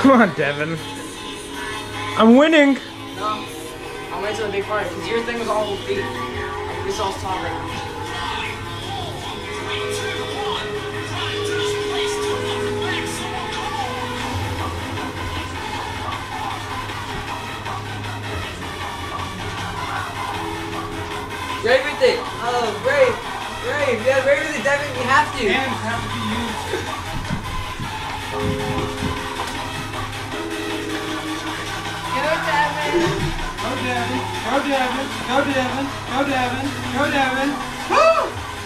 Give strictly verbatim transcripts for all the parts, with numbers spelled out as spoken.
Come on, Devin. I'm winning. No, I'll wait till the big part because your thing was all feet. This all's top right now. Brave with it. Oh, brave. Brave. Yeah, brave with it, Devin. You have to. Hands have to be used. Go, Devin. Go, Devin. Go, Devin. Go, Devin. Go, Devin. Go, Devin. Woo!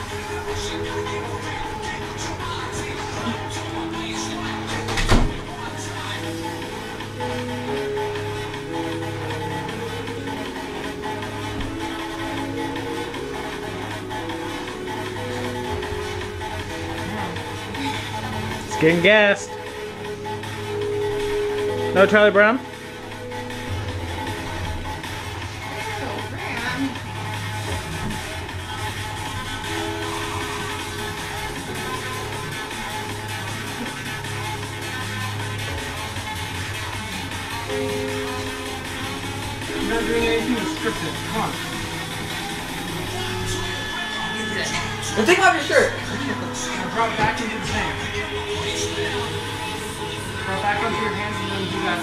Getting gassed. No Charlie Brown? I'm not doing anything scripted. Come on. Well, take off your shirt. Now drop back into the sand. Drop back onto your hands and then do that.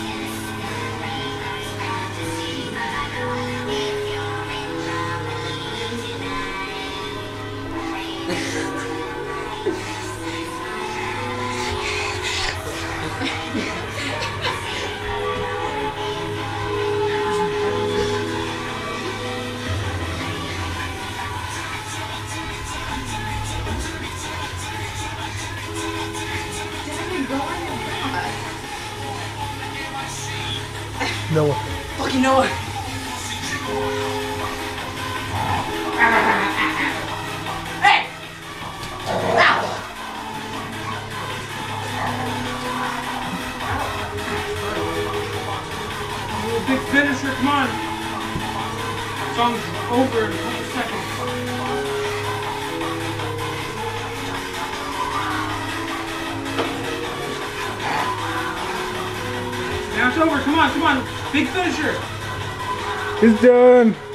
Noah. Fucking Noah. Hey! Ow! Big finisher, come on. Song's over in a couple seconds. Now it's over, come on, come on. Big finisher. It's done.